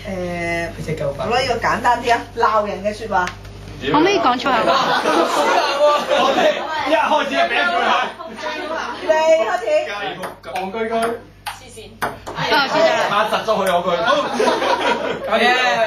好啦，呢個簡單啲啊，鬧人嘅説話。 可唔可以講出口？ 我哋一開始就俾佢啦。 預備開始。 戇居居。 哦，知咗啦。 壓實咗佢有句。好。